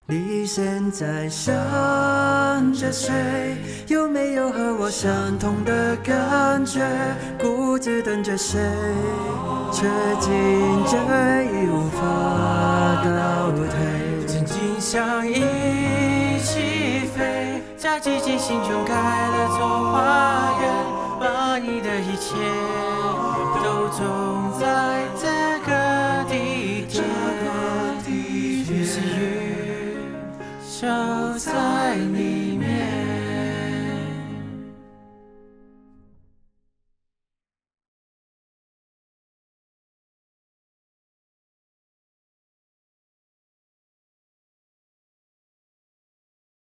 你现在想着谁？有没有和我相同的感觉？孤自等着谁？却竟追无法倒退。 曾经想一起飞，在寂静心中开了座花园，把你的一切都种在这个地点。于是雨就在你